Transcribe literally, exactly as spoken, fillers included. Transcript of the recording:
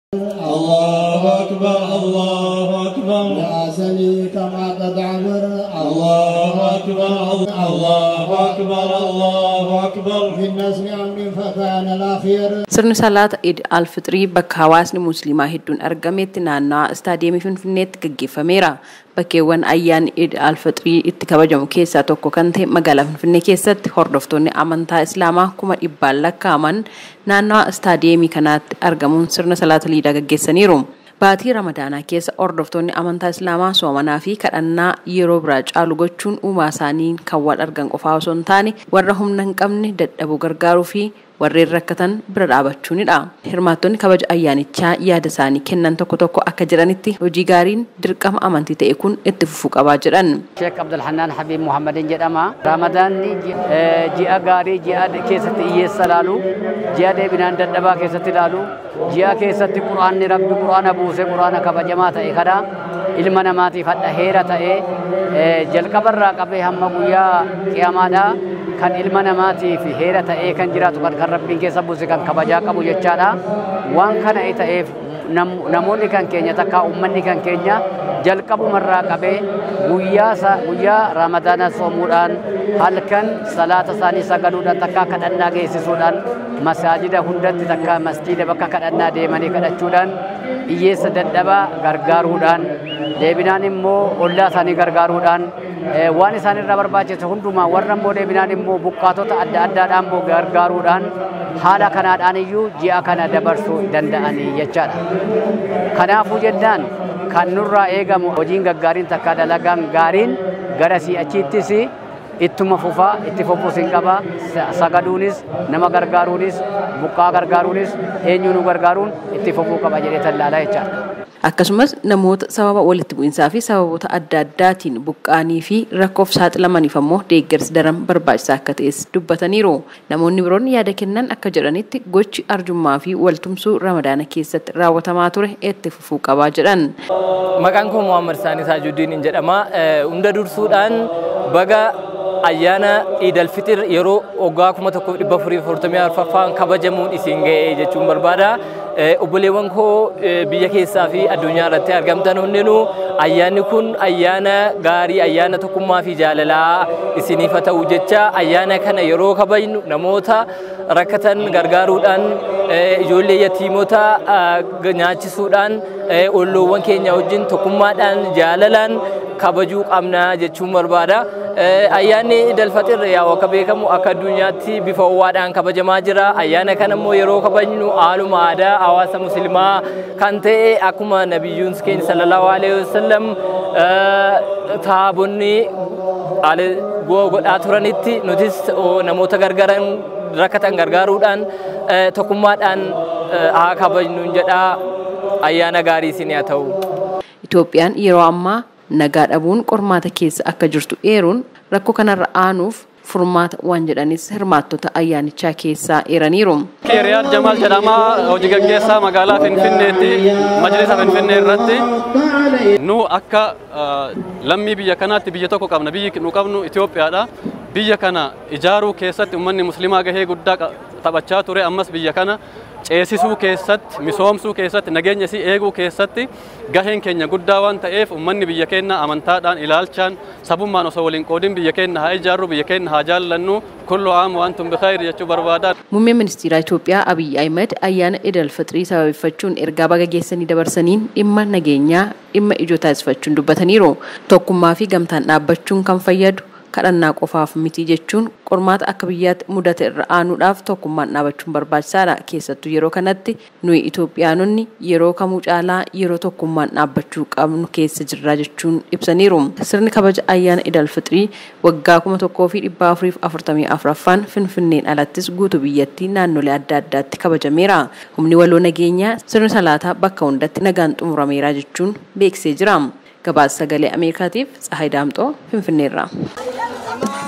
الله أكبر الله أكبر يا سلي كما قد عبر الله أكبر الله أكبر الله أكبر في النسل عمد فكان الأخير. Sirni salaata Eid al-Fitrii bakka hawaasni musliimaa hedduun argametti naannawaa istaadiyeemii Finfinneetti gaggeeffameera. Bakkeewwan ayyaanni Eid al-Fitrii itti kabajamu keessaa tokko kan ta'e magaalaa Finfinnee keessatti hordoftoonni amantaa Islaamaa kuma dhibbaan lakkaa'aman naannawaa istaadiyeemii kanaatti argamuun sirna salaata liidaa gaggeessaniiru. Baatii Ramadaanaa keessa hordoftoonni amantaa Islaamaa soomanaa fi kadhannaa yeroo biraa caalu gochuun uumaa isaanii kan wal argan qofaa osoo hin taane warra humna hin qabne dadhabuu gargaaruu fi warreen rakkatan bira dhaabachuunidha. Hirmaattonni kabaja ayyaanichaa yaada isaanii kennan tokko tokko akka jiranitti hojii gaariin dirqama amantii ta'e kun itti fufuu qabaa jedhan. Sheekh Abdul Hannaan Habiib Muhammadin jedhama. Ramadaanni ji'a gaarii ji'a keessatti hiyyeessa ilaalu, ji'a deebinaan dadhabaa keessatti ilaalu, ji'a keessatti Quraanni Rabbi Quraana buuse Quraana kabajamaa ta'e kana ilma namaatiif hadha heera ta'e jalqabarraa qabee hamma guyyaa qiyaamaadhaa kan ilma namaatiif heera ta'ee kan jiraatu kan Rabbiin keessa buuse kan kabajaa qabu jechaadha. Waan kana ta'eef namoonni kan keenya takka uummanni kan keenya jalqabumarraa qabee guyyaa guyyaa Ramadaana soomuudhaan halkan salaata isaanii sagaduudhaan takka kadhannaa geessisuudhaan masaajida hundatti takka masjiida bakka kadhannaa deemanii kadhachuudhaan hiyyeessa dadhabaa gargaaruudhaan deebinaan immoo ollaa isaanii gargaaruudhaan waan isaanirraa barbaachisu hundumaa warra immoo deebinaan immoo buqqaatota adda addaadhaan immoo gargaaruudhaan haala kanaadhaan iyyuu ji'a kana dabarsuu danda'anii jechaadha. Kanaafuu jennaan kan nurraa eegamu hojiin gaggaariin takka dalagaan gaariin gara si'achiittis ittuma fufaa itti fufuus hin qaba. Sagaduunis nama gargaaruunis buqqaa gargaaruunis eenyuun gargaaruun itti fufuu qaba jedhee tallaalaa jechaadha. Akkasumas namoota sababa walitti bu'insaa fi sababoota adda addaatiin buqqaanii fi rakkoof saaxilamaniif ammoo deeggarsi daran barbaachisaa akka ta'es dubbataniiru. Namoonni biroon yaada kennan akka jedhanitti gochi arjummaa fi waltumsuu Ramadaana keessatti raawwatamaa ture itti fufuu qabaa jedhan. Maqaan koo Muhammad Saanii Saajudiin jedhama. Hunda dursuudhaan baga ayyaana Eid al-Fitr yeroo waggaa kuma tokkoof dhibba afurii fi afurtamii arfaffaan kabajamuun isin ga'ee jechuun barbaada. Obboleewwan koo biyya keessaa fi addunyaa irratti argamtan hundinuu ayyaanni kun ayyaana gaarii ayyaana tokkummaa fi jaalalaa isiniif haa ta'u jecha ayyaana kana yeroo kabajnu namoota rakkatan gargaaruudhaan ijoollee yatiimota nyaachisuudhaan olloowwan keenya wajjin tokkummaadhaan jaalalaan kabajuu qabna jechuun barbaada. Ayyaanni Eid al-Fitr yaa akka beekamu akka addunyaatti bifa ho'aadhaan kabajamaa jira. Ayyaana kana immoo yeroo kabajnu haaluma aadaa hawaasa musliimaa kan ta'e akkuma nabiyyuun keenya sallallahu alaihi wasallam taabonni godhaa turanitti nutis namoota gargaaran rakkatan gargaaruudhaan tokkummaadhaan haa kabajnu jedha. Ayyaana gaarii isin haa ta'u. Itoophiyaan yeroo ammaa nagaa dhabuun qormaata keessa akka jirtu eeruun rakkoo kanarra aanuuf furmaata waan jedhanis hirmaattota ayyaanichaa keessaa eeraniiru. Riyaad Jamaal jedhama. Hojii gaggeessaa magaalaa Finfinneetti majlisa Finfinnee irratti nu akka lammii biyya kanaatti biyya tokko qabna. Biyyi nu qabnu Itoophiyaadha. Biyya kana ijaaruu keessatti uummanni musliimaa gahee guddaa taphachaa ture. Ammas biyya kana ceesisuu keessatti misoomsuu keessatti nageenya isii eeguu keessatti gaheen keenya guddaa waan ta'eef uummanni biyya keenya amantaadhaan ilaalchaan sabummaan osoo waliin qoodin biyya keenya haa ijaarru biyya keenya haa jaallannu kullu aam wa antum bikhair jechuu barbaada. Muummeen ministeera Itoophiyaa Abiy Ahmed ayyaana Eid al-Fitrii sababeeffachuun ergaa baga geessanii dabarsaniin dhimma nageenyaa dhimma ijoo taasifachuun dubbataniiru. Tokkummaa fi gamtaan dhaabbachuun kan fayyadu kadhannaa qofaaf miti jechuun qormaata akka biyyaatti mudate irra aanuudhaaf tokkummaan dhaabachuun barbaachisaadha. Keessattuu yeroo kanatti nuyi Itoophiyaanonni yeroo kamuu caalaa yeroo tokkummaan dhaabbachuu qabnu keessa jirra jechuun ibsaniiru. Sirni kabaja ayyaana Eid al-Fitrii waggaa kuma tokkoo fi dhibba afurii fi afurtamii afuraffaan Finfinneen alattis guutuu biyyattii naannolee adda addaatti kabajameera. Humni waloo nageenyaa sirni salaataa bakka hundatti nagaan xumurameera jechuun beeksisee jira. Gabaasa sagalee Ameerikaatiif Tsahaay Daamxoo Finfinneerraa.